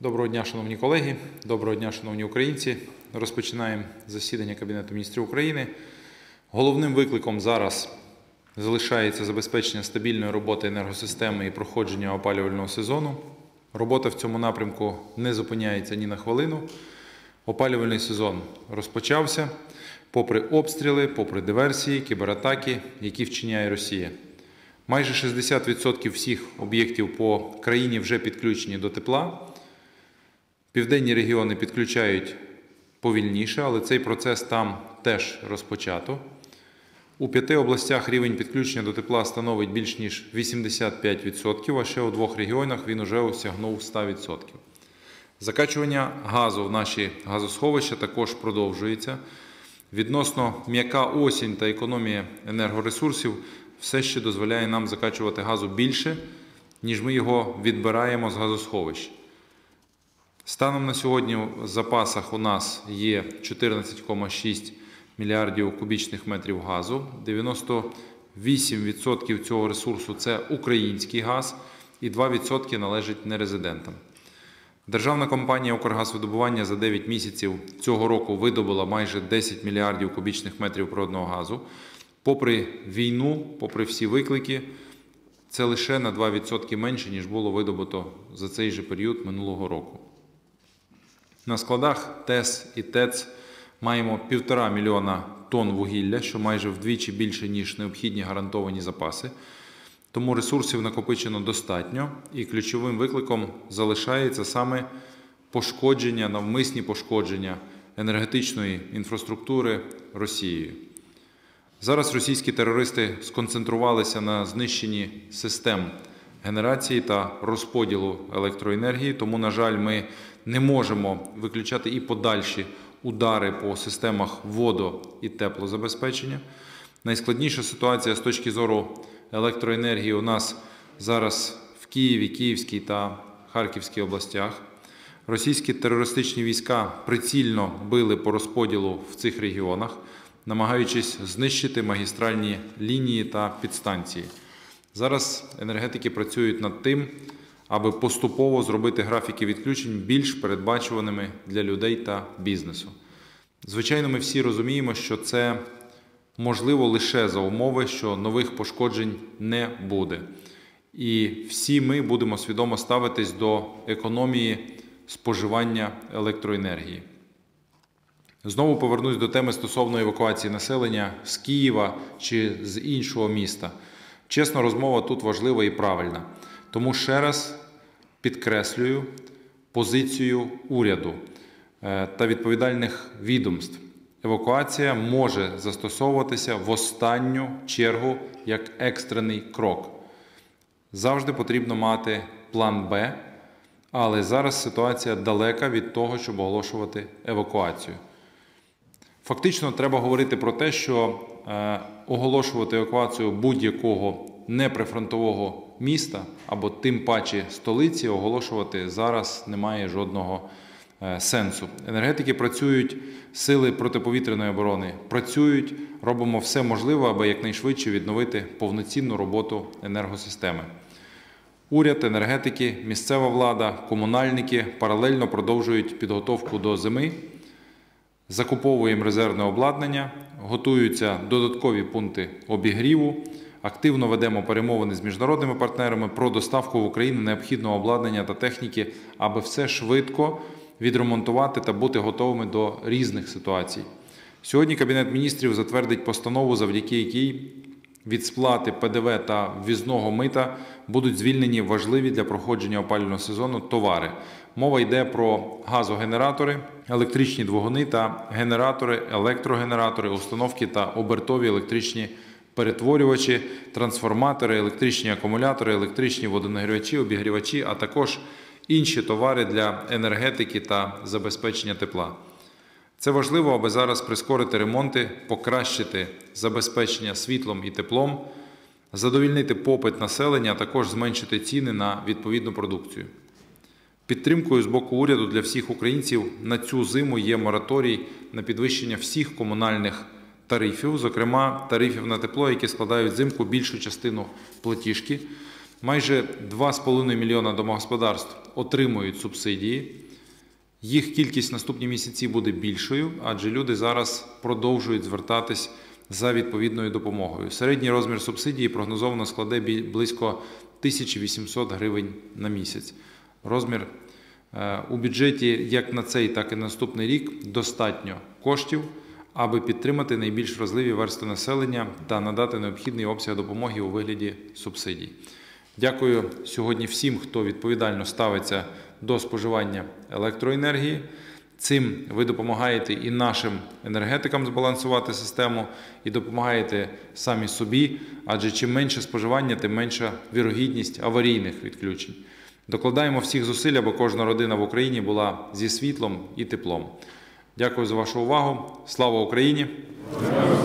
Доброго дня, шановні колеги, доброго дня, шановні українці. Розпочинаємо засідання Кабінету міністрів України. Головним викликом зараз залишається забезпечення стабільної роботи енергосистеми і проходження опалювального сезону. Робота в цьому напрямку не зупиняється ні на хвилину. Опалювальний сезон розпочався, попри обстріли, попри диверсії, кібератаки, які вчиняє Росія. Майже 60% всіх об'єктів по країні вже підключені до тепла. Південні регіони підключають повільніше, але цей процес там теж розпочато. У 5 областях рівень підключення до тепла становить більш ніж 85%, а ще у 2 регіонах він уже осягнув 100%. Закачування газу в наші газосховища також продовжується. Відносно м'яка осінь та економія енергоресурсів все ще дозволяє нам закачувати газу більше, ніж ми його відбираємо з газосховищ. Станом на сьогодні в запасах у нас є 14,6 мільярдів кубічних метрів газу. 98% цього ресурсу – це український газ і 2% належить нерезидентам. Державна компанія «Укргазвидобування» за 9 місяців цього року видобула майже 10 мільярдів кубічних метрів природного газу. Попри війну, попри всі виклики, це лише на 2% менше, ніж було видобуто за цей же період минулого року. На складах ТЕС і ТЕЦ маємо 1,5 мільйона тонн вугілля, що майже вдвічі більше, ніж необхідні гарантовані запаси. Тому ресурсів накопичено достатньо, і ключовим викликом залишається саме пошкодження, навмисні пошкодження енергетичної інфраструктури Росією. Зараз російські терористи сконцентрувалися на знищенні систем генерації та розподілу електроенергії, тому, на жаль, ми не можемо виключати і подальші удари по системах водо- і теплозабезпечення. Найскладніша ситуація з точки зору електроенергії у нас зараз в Києві, Київській та Харківській областях. Російські терористичні війська прицільно били по розподілу в цих регіонах, намагаючись знищити магістральні лінії та підстанції. Зараз енергетики працюють над тим, аби поступово зробити графіки відключень більш передбачуваними для людей та бізнесу. Звичайно, ми всі розуміємо, що це можливо лише за умови, що нових пошкоджень не буде. І всі ми будемо свідомо ставитись до економії споживання електроенергії. Знову повернусь до теми стосовно евакуації населення з Києва чи з іншого міста. Чесно, розмова тут важлива і правильна. Тому ще раз підкреслюю позицію уряду та відповідальних відомств. Евакуація може застосовуватися в останню чергу як екстрений крок. Завжди потрібно мати план «Б», але зараз ситуація далека від того, щоб оголошувати евакуацію. Фактично, треба говорити про те, що оголошувати евакуацію будь-якого неприфронтового міста або тим паче столиці оголошувати зараз немає жодного сенсу. Енергетики працюють, сили протиповітряної оборони працюють, робимо все можливе, аби якнайшвидше відновити повноцінну роботу енергосистеми. Уряд, енергетики, місцева влада, комунальники паралельно продовжують підготовку до зими. Закуповуємо резервне обладнання, готуються додаткові пункти обігріву, активно ведемо перемовини з міжнародними партнерами про доставку в Україну необхідного обладнання та техніки, аби все швидко відремонтувати та бути готовими до різних ситуацій. Сьогодні Кабінет міністрів затвердить постанову, завдяки якій від сплати ПДВ та ввізного мита будуть звільнені важливі для проходження опалювального сезону товари. Мова йде про газогенератори, електричні двигуни та генератори, електрогенератори, установки та обертові електричні перетворювачі, трансформатори, електричні акумулятори, електричні водонагрівачі, обігрівачі, а також інші товари для енергетики та забезпечення тепла. Це важливо, аби зараз прискорити ремонти, покращити забезпечення світлом і теплом, задовольнити попит населення, а також зменшити ціни на відповідну продукцію. Підтримкою з боку уряду для всіх українців на цю зиму є мораторій на підвищення всіх комунальних тарифів, зокрема тарифів на тепло, які складають взимку більшу частину платіжки. Майже 2,5 мільйона домогосподарств отримують субсидії. Їх кількість в наступні місяці буде більшою, адже люди зараз продовжують звертатись за відповідною допомогою. Середній розмір субсидії прогнозовано складе близько 1800 гривень на місяць. Розмір у бюджеті як на цей, так і на наступний рік достатньо коштів, аби підтримати найбільш вразливі верстви населення та надати необхідний обсяг допомоги у вигляді субсидій. Дякую сьогодні всім, хто відповідально ставиться до споживання електроенергії. Цим ви допомагаєте і нашим енергетикам збалансувати систему, і допомагаєте самі собі, адже чим менше споживання, тим менша вірогідність аварійних відключень. Докладаємо всіх зусиль, аби кожна родина в Україні була зі світлом і теплом. Дякую за вашу увагу. Слава Україні!